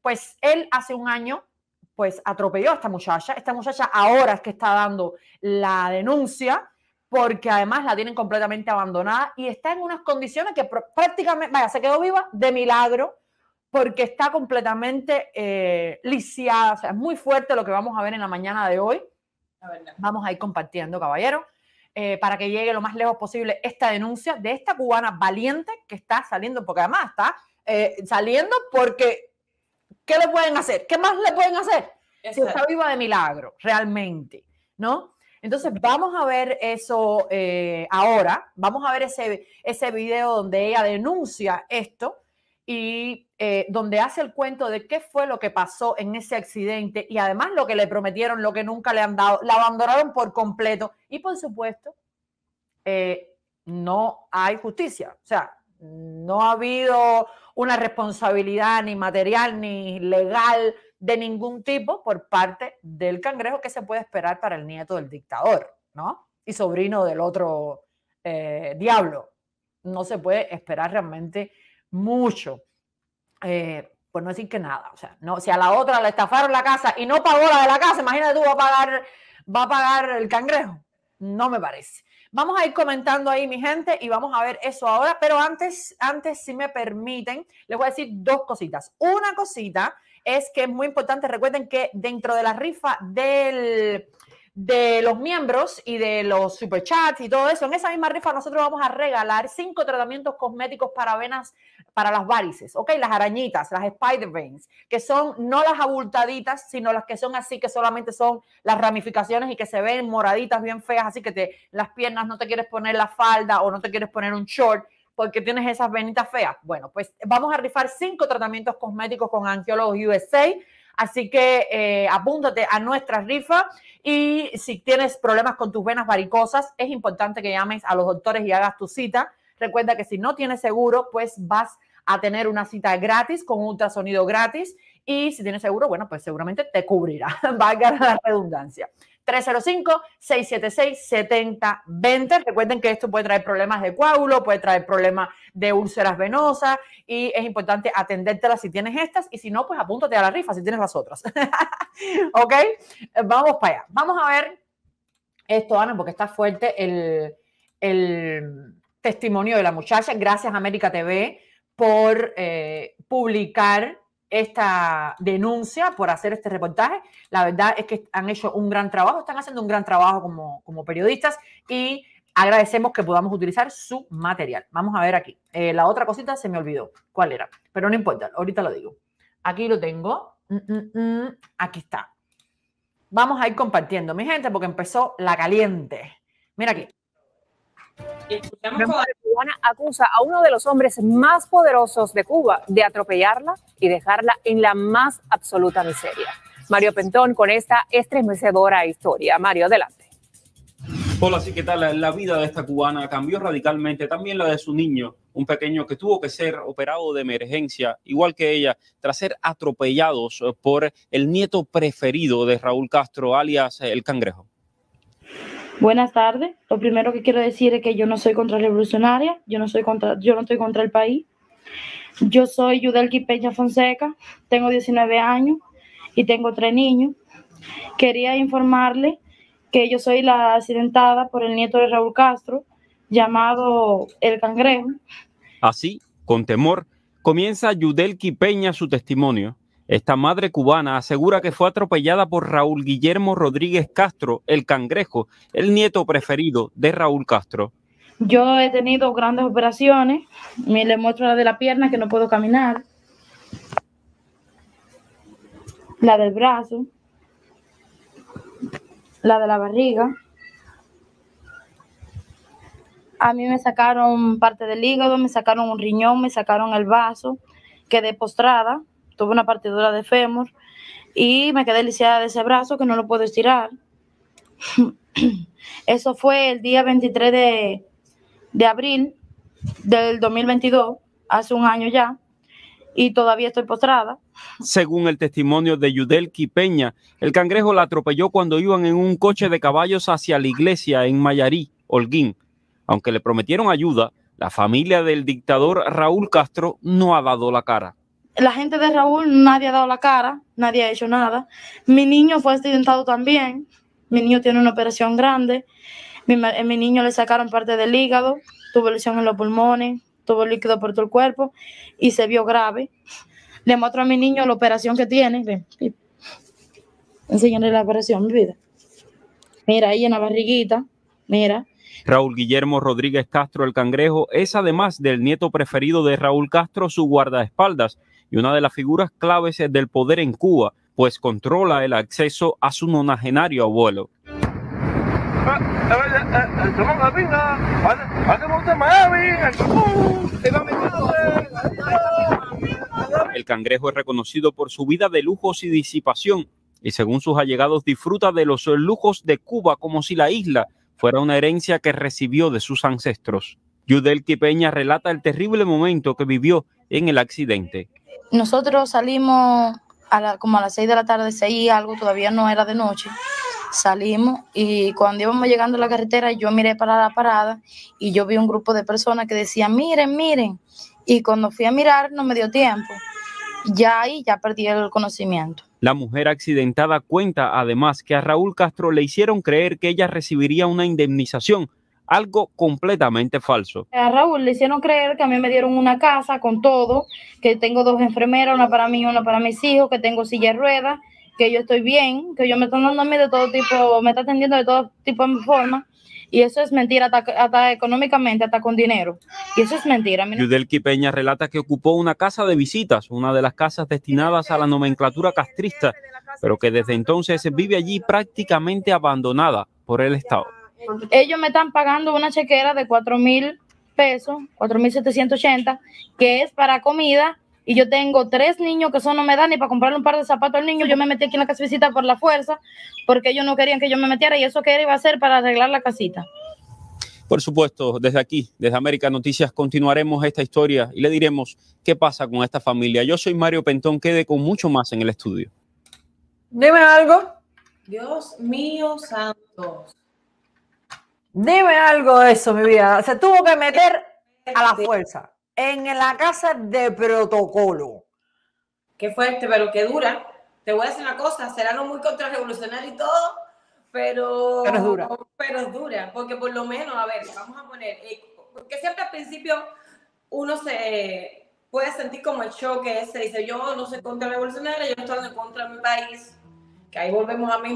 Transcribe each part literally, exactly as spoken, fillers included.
pues él hace un año pues atropelló a esta muchacha. Esta muchacha ahora es que está dando la denuncia porque además la tienen completamente abandonada y está en unas condiciones que prácticamente, vaya, se quedó viva de milagro porque está completamente eh, lisiada. O sea, es muy fuerte lo que vamos a ver en la mañana de hoy. Vamos a ir compartiendo, caballero, eh, para que llegue lo más lejos posible esta denuncia de esta cubana valiente que está saliendo, porque además está eh, saliendo porque ¿qué le pueden hacer? ¿Qué más le pueden hacer? Si está viva de milagro, realmente, ¿no? Entonces vamos a ver eso eh, ahora, vamos a ver ese, ese video donde ella denuncia esto y eh, donde hace el cuento de qué fue lo que pasó en ese accidente y además lo que le prometieron, lo que nunca le han dado, la abandonaron por completo y por supuesto eh, no hay justicia, o sea, no ha habido una responsabilidad ni material ni legal de ningún tipo por parte del cangrejo que se puede esperar para el nieto del dictador, ¿no? Y sobrino del otro eh, diablo. No se puede esperar realmente mucho. Eh, pues no decir que nada. O sea, no, si a la otra le estafaron la casa y no pagó la de la casa, imagínate tú, va a pagar, va a pagar el cangrejo. No me parece. Vamos a ir comentando ahí, mi gente, y vamos a ver eso ahora. Pero antes, antes, si me permiten, les voy a decir dos cositas. Una cosita es que es muy importante. Recuerden que dentro de la rifa del, de los miembros y de los superchats y todo eso, en esa misma rifa nosotros vamos a regalar cinco tratamientos cosméticos para venas, para las varices, ¿ok? Las arañitas, las spider veins, que son no las abultaditas, sino las que son así, que solamente son las ramificaciones y que se ven moraditas bien feas, así que te, las piernas no te quieres poner la falda o no te quieres poner un short porque tienes esas venitas feas. Bueno, pues vamos a rifar cinco tratamientos cosméticos con Angiólogos U S A, así que eh, apúntate a nuestra rifa y si tienes problemas con tus venas varicosas, es importante que llames a los doctores y hagas tu cita. Recuerda que si no tienes seguro, pues vas a tener una cita gratis con un ultrasonido gratis y si tienes seguro, bueno, pues seguramente te cubrirá, valga la redundancia. tres cero cinco, seis siete seis, siete cero dos cero. Recuerden que esto puede traer problemas de coágulo, puede traer problemas de úlceras venosas y es importante atendértelas si tienes estas y si no, pues apúntate a la rifa si tienes las otras. ¿Ok? Vamos para allá. Vamos a ver esto, Ana, porque está fuerte el, el testimonio de la muchacha. Gracias, América T V, por eh, publicar esta denuncia, por hacer este reportaje. La verdad es que han hecho un gran trabajo, están haciendo un gran trabajo como, como periodistas y agradecemos que podamos utilizar su material. Vamos a ver aquí. Eh, la otra cosita se me olvidó. ¿Cuál era? Pero no importa, ahorita lo digo. Aquí lo tengo. Mm, mm, mm. Aquí está. Vamos a ir compartiendo, mi gente, porque empezó la caliente. Mira aquí. La mujer cubana acusa a uno de los hombres más poderosos de Cuba de atropellarla y dejarla en la más absoluta miseria. Mario Pentón con esta estremecedora historia. Mario, adelante. Hola, sí, ¿qué tal? La vida de esta cubana cambió radicalmente, también la de su niño, un pequeño que tuvo que ser operado de emergencia, igual que ella, tras ser atropellados por el nieto preferido de Raúl Castro, alias El Cangrejo. Buenas tardes. Lo primero que quiero decir es que yo no soy contrarrevolucionaria, yo no soy contra, yo no estoy contra el país. Yo soy Yudelki Peña Fonseca, tengo diecinueve años y tengo tres niños. Quería informarle que yo soy la accidentada por el nieto de Raúl Castro, llamado El Cangrejo. Así, con temor, comienza Yudelki Peña su testimonio. Esta madre cubana asegura que fue atropellada por Raúl Guillermo Rodríguez Castro, El Cangrejo, el nieto preferido de Raúl Castro. Yo he tenido grandes operaciones, me le muestro la de la pierna que no puedo caminar, la del brazo, la de la barriga. A mí me sacaron parte del hígado, me sacaron un riñón, me sacaron el vaso, quedé postrada. Tuve una partidura de fémur y me quedé lisiada de ese brazo que no lo puedo estirar. Eso fue el día veintitrés de, de abril del dos mil veintidós, hace un año ya, y todavía estoy postrada. Según el testimonio de Yudelki Peña, el cangrejo la atropelló cuando iban en un coche de caballos hacia la iglesia en Mayarí, Holguín. Aunque le prometieron ayuda, la familia del dictador Raúl Castro no ha dado la cara. La gente de Raúl, nadie ha dado la cara, nadie ha hecho nada. Mi niño fue accidentado también. Mi niño tiene una operación grande. Mi, mi niño le sacaron parte del hígado, tuvo lesión en los pulmones, tuvo líquido por todo el cuerpo y se vio grave. Le muestro a mi niño la operación que tiene. Ven, enséñale la operación, mi vida. Mira, ahí en la barriguita, mira. Raúl Guillermo Rodríguez Castro, el Cangrejo, es además del nieto preferido de Raúl Castro, su guardaespaldas y una de las figuras claves del poder en Cuba, pues controla el acceso a su nonagenario abuelo. El Cangrejo es reconocido por su vida de lujos y disipación y según sus allegados disfruta de los lujos de Cuba como si la isla fuera una herencia que recibió de sus ancestros. Yudelki Peña relata el terrible momento que vivió en el accidente. Nosotros salimos a la, como a las seis de la tarde, seis y algo, todavía no era de noche. Salimos y cuando íbamos llegando a la carretera yo miré para la parada y yo vi un grupo de personas que decían miren, miren, y cuando fui a mirar no me dio tiempo, ya ahí ya perdí el conocimiento. La mujer accidentada cuenta además que a Raúl Castro le hicieron creer que ella recibiría una indemnización, algo completamente falso. A Raúl le hicieron creer que a mí me dieron una casa con todo, que tengo dos enfermeras, una para mí y una para mis hijos, que tengo silla de ruedas, que yo estoy bien, que yo me estoy dando a mí de todo tipo, me está atendiendo de todo tipo de forma, y eso es mentira, hasta, hasta económicamente, hasta con dinero, y eso es mentira. No... Yudelki Peña relata que ocupó una casa de visitas, una de las casas destinadas a la nomenclatura castrista, pero que desde entonces vive allí prácticamente abandonada por el Estado. Ellos me están pagando una chequera de cuatro mil pesos, cuatro mil setecientos ochenta, que es para comida, y yo tengo tres niños que eso no me dan ni para comprarle un par de zapatos al niño. Yo me metí aquí en la casa de visita por la fuerza, porque ellos no querían que yo me metiera, y eso que iba a hacer para arreglar la casita. Por supuesto, desde aquí, desde América Noticias, continuaremos esta historia y le diremos qué pasa con esta familia. Yo soy Mario Pentón, quede con mucho más en el estudio. Dime algo. Dios mío santo. Dime algo de eso, mi vida. Se tuvo que meter a la fuerza en la casa de protocolo. Qué fuerte, pero qué dura. Te voy a decir una cosa, será no muy contrarrevolucionario y todo, pero, pero es dura. Pero es dura, porque por lo menos, a ver, vamos a poner, eh, porque siempre al principio uno se puede sentir como el choque ese, dice yo no soy contrarrevolucionaria, yo estoy en contra de mi país, que ahí volvemos al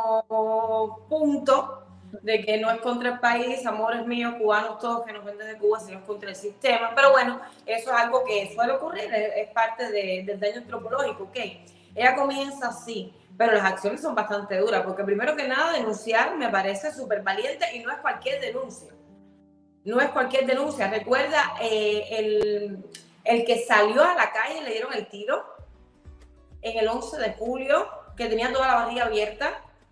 mismo punto, de que no es contra el país, amores míos, cubanos todos que nos ven desde Cuba, sino es contra el sistema. Pero bueno, eso es algo que suele ocurrir, es, es parte de, del daño antropológico, ¿ok? Ella comienza así, pero las acciones son bastante duras, porque primero que nada, denunciar me parece súper valiente y no es cualquier denuncia. No es cualquier denuncia. Recuerda eh, el, el que salió a la calle y le dieron el tiro en el once de julio, que tenía toda la barriga abierta,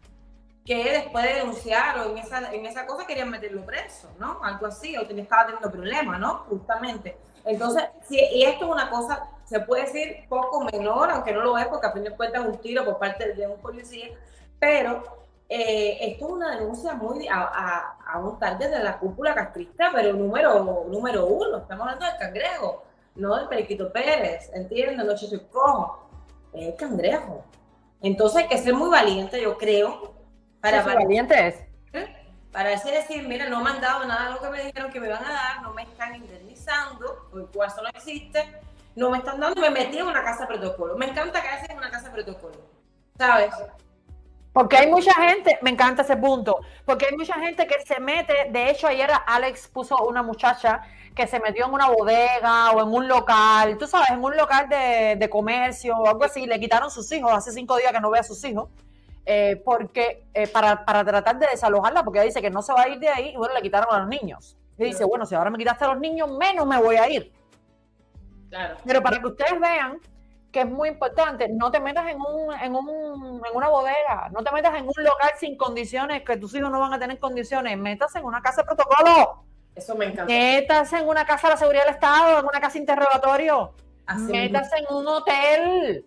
que después de denunciar o en esa, en esa cosa querían meterlo preso, ¿no? Algo así, o tenía, estaba teniendo problemas, ¿no? Justamente. Entonces, sí, y esto es una cosa, se puede decir poco menor, aunque no lo es, porque a fin de cuentas es un tiro por parte de un policía, pero eh, esto es una denuncia muy a, a, a un target de la cúpula castrista, pero número, número uno, estamos hablando del Cangrejo, no del Periquito Pérez, ¿entiendes? No soy cojo, es el Cangrejo. Entonces hay que ser muy valiente, yo creo, Para, para, valiente es. para decir, mira, no me han dado nada de lo que me dijeron que me van a dar, no me están indemnizando, porque eso no existe, no me están dando, me metí en una casa de protocolo. Me encanta que hacen una casa de protocolo, ¿sabes? Porque hay mucha gente, me encanta ese punto, porque hay mucha gente que se mete, de hecho ayer Alex puso una muchacha que se metió en una bodega o en un local, tú sabes, en un local de, de comercio o algo así, le quitaron sus hijos, hace cinco días que no ve a sus hijos. Eh, porque eh, para, para tratar de desalojarla, porque ella dice que no se va a ir de ahí y bueno, le quitaron a los niños. Y dice, bueno, si ahora me quitaste a los niños, menos me voy a ir. Claro. Pero para que ustedes vean que es muy importante, no te metas en, un, en, un, en una bodega, no te metas en un local sin condiciones, que tus hijos no van a tener condiciones, métase en una casa de protocolo. Eso me encanta. Métase en una casa de la seguridad del Estado, en una casa de interrogatorio. Así métase mismo. En un hotel.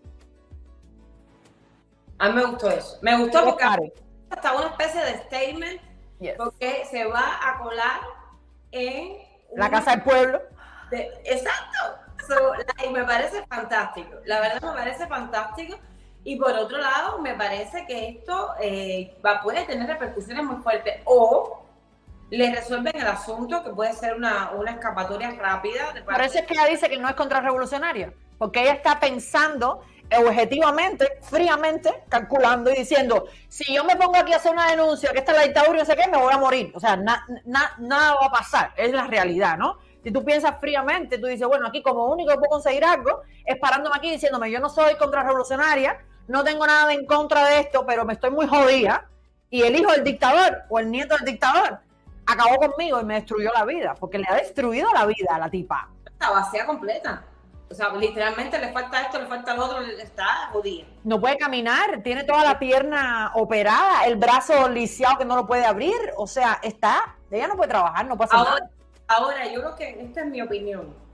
A mí me gustó eso. Me gustó porque hasta una especie de statement, yes. Porque se va a colar en la casa del pueblo. De, exacto. So, like, me parece fantástico, la verdad me parece fantástico. Y por otro lado, me parece que esto eh, va, puede tener repercusiones muy fuertes. O le resuelven el asunto, que puede ser una, una escapatoria rápida. De Por eso es que ella dice que no es contrarrevolucionaria, porque ella está pensando objetivamente, fríamente, calculando y diciendo, si yo me pongo aquí a hacer una denuncia, que esta es la dictadura y no sé qué, me voy a morir. O sea, na, na, nada va a pasar, es la realidad, ¿no? Si tú piensas fríamente, tú dices, bueno, aquí como único que puedo conseguir algo es parándome aquí diciéndome, yo no soy contrarrevolucionaria, no tengo nada en contra de esto, pero me estoy muy jodida, y el hijo del dictador o el nieto del dictador acabó conmigo y me destruyó la vida, porque le ha destruido la vida a la tipa. Está vacía completa. O sea, literalmente le falta esto, le falta lo otro, está jodida. No puede caminar, tiene toda la pierna operada, el brazo lisiado que no lo puede abrir, o sea, está, ella no puede trabajar, no puede hacer ahora, nada. Ahora, yo creo que esta es mi opinión.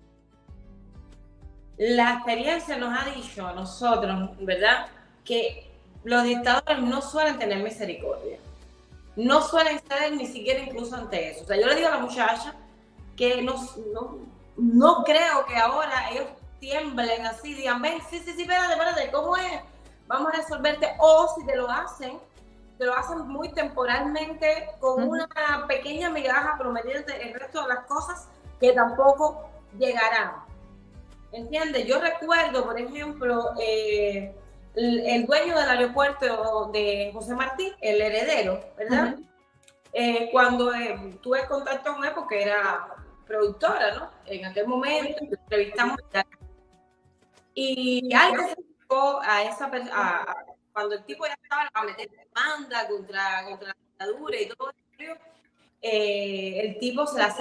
La experiencia nos ha dicho a nosotros, ¿verdad?, que los dictadores no suelen tener misericordia. No suelen ceder ni siquiera incluso ante eso. O sea, yo le digo a la muchacha que no, no, no creo que ahora ellos tiemblen así, digan, ven, sí, sí, sí, espérate, espérate, ¿cómo es? Vamos a resolverte. O si te lo hacen, te lo hacen muy temporalmente con uh-huh. una pequeña migaja prometiéndote el resto de las cosas que tampoco llegarán. ¿Entiendes? Yo recuerdo, por ejemplo, eh, el, el dueño del aeropuerto de José Martí, el heredero, ¿verdad? Uh-huh. eh, cuando eh, tuve contacto con él, porque era productora, ¿no? En aquel momento, entrevistamos y algo se enfocó a esa persona, cuando el tipo ya estaba a meter demanda contra, contra la dictadura y todo eso, eh, el tipo se la hace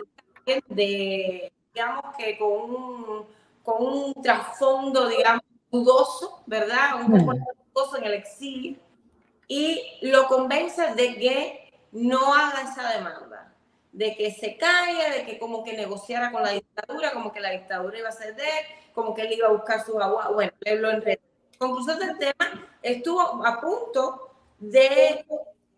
de, digamos que con un con un trasfondo, digamos, dudoso, ¿verdad? Un poco dudoso en el exilio, y lo convence de que no haga esa demanda, de que se caiga, de que como que negociara con la dictadura, como que la dictadura iba a ceder, como que él iba a buscar sus aguas. Bueno, él lo enredó. Conclusión del tema, estuvo a punto de,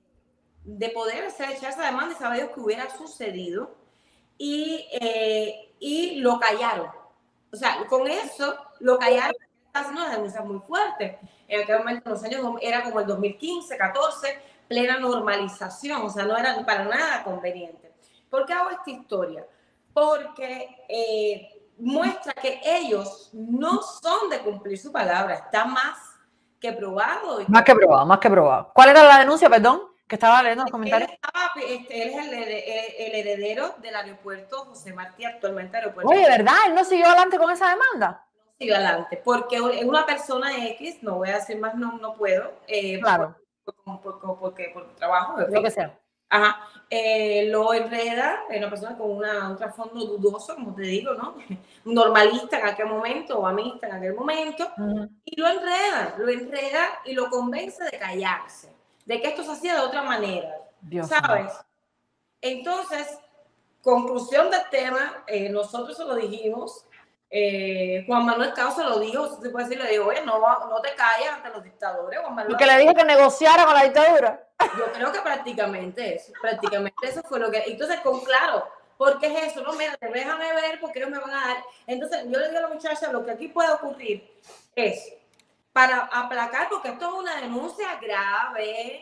de poder hacer echar esa demanda y saber que hubiera sucedido, y, eh, y lo callaron. O sea, con eso lo callaron, haciendo unas denuncias muy fuertes. En aquel momento, en los años, era como el dos mil quince, catorce, plena normalización, o sea, no era para nada conveniente. ¿Por qué hago esta historia? Porque eh, muestra que ellos no son de cumplir su palabra, está más que probado. Más que probado, más que probado. ¿Cuál era la denuncia, perdón? Que estaba leyendo los comentarios. Él, estaba, este, él es el, el, el heredero del aeropuerto José Martí, actualmente aeropuerto. Oye, ¿verdad? ¿Él no siguió adelante con esa demanda? No siguió adelante, porque es una persona X, no voy a decir más, no, no puedo. Eh, claro. Por, por, por, por, porque, por trabajo. Lo que sea. Ajá. Eh, lo enreda, es una persona con una, un trasfondo dudoso, como te digo, ¿no? Normalista en aquel momento, o amista en aquel momento, uh-huh. y lo enreda, lo enreda y lo convence de callarse, de que esto se hacía de otra manera, Dios ¿sabes? Dios. Entonces, conclusión del tema, eh, nosotros se lo dijimos, eh, Juan Manuel Cao se lo dijo, se puede decir, le dijo, oye, no, no te calles ante los dictadores, Juan Manuel. Porque le dijo que negociara con la dictadura. Yo creo que prácticamente eso, prácticamente eso fue lo que, entonces, con claro, ¿por qué es eso? No, mira, déjame ver porque ellos me van a dar. Entonces, yo le digo a la muchacha, lo que aquí puede ocurrir es, para aplacar, porque esto es una denuncia grave,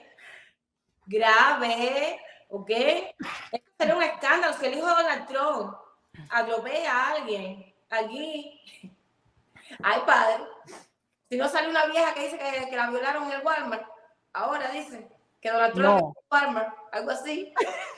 grave, ¿ok? Esto sería un escándalo si el hijo de Donald Trump atropella a alguien aquí. Ay, padre, si no sale una vieja que dice que, que la violaron en el Walmart, ahora dicen que Donald Trump no. Es un Walmart, algo así.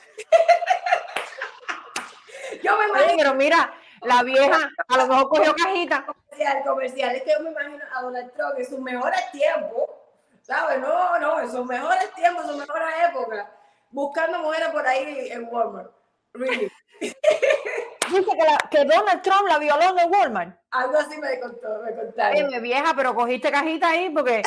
Yo me imagino. Oye, pero mira, la vieja a lo mejor cogió cajita. Comercial, comercial. Es que yo me imagino a Donald Trump en sus mejores tiempos, ¿sabes? No, no, en sus mejores tiempos, en sus mejores épocas, buscando mujeres por ahí en Walmart. Really. Dice que, la, que Donald Trump la violó en el Walmart. Algo así me contó, me contaron. Oye, vieja, pero cogiste cajita ahí porque...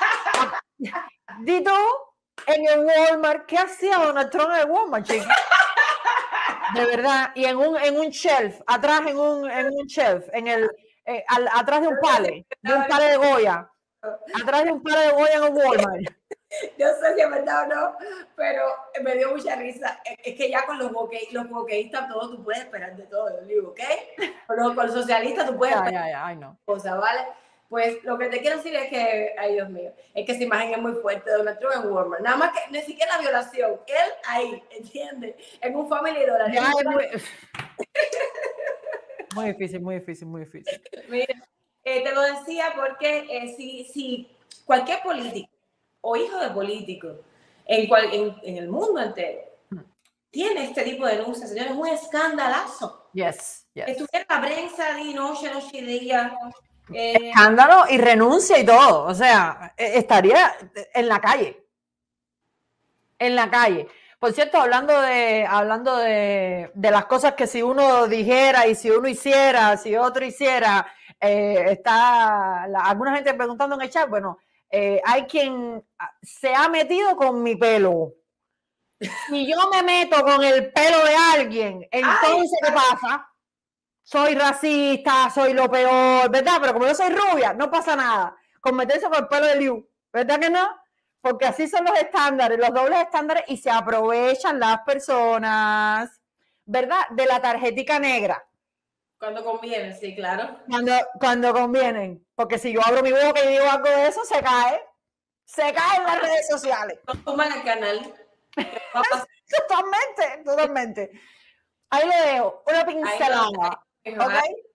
Di tú, en el Walmart, ¿qué hacía Donald Trump en el Walmart, chica? De verdad, y en un, en un shelf, atrás en un, en un shelf, en el, eh, al, atrás de un pale, de un pale de Goya, atrás de un pale de Goya en un Walmart. Yo sé si es verdad o no, pero me dio mucha risa. Es que ya con los boque, los boqueístas todo tú puedes esperar de todo, digo, ¿ok? Con los, con los socialistas tú puedes Ya, esperar ya, ya, ay, no. cosas, ¿vale? Pues lo que te quiero decir es que, ay Dios mío, es que esa imagen es muy fuerte de Donald Trump en Walmart. Nada más que ni siquiera la violación, él ahí, ¿entiendes? En un family dollar. Ya es muy... muy difícil, muy difícil, muy difícil. Mira, eh, te lo decía porque eh, si, si cualquier político o hijo de político en, cual, en, en el mundo entero tiene este tipo de denuncias, señores, es un escandalazo. Yes, yes. Estuviera la prensa de noche, noche y día. Eh, Escándalo y renuncia y todo. O sea, estaría en la calle. En la calle. Por cierto, hablando de, hablando de, de las cosas que si uno dijera y si uno hiciera, si otro hiciera, eh, está la, alguna gente preguntando en el chat, bueno, eh, hay quien se ha metido con mi pelo. Si yo me meto con el pelo de alguien, entonces, ¿qué pasa? Soy racista, soy lo peor, ¿verdad? Pero como yo soy rubia, no pasa nada. Con meterse con el pelo de Liu, ¿verdad que no? Porque así son los estándares, los dobles estándares, y se aprovechan las personas, ¿verdad? De la tarjetica negra. Cuando conviene, sí, claro. Cuando, cuando convienen. Porque si yo abro mi boca y digo algo de eso, se cae. Se cae en las redes sociales. No toman el canal. Totalmente, totalmente. Ahí le dejo una pincelada. ¿Ok?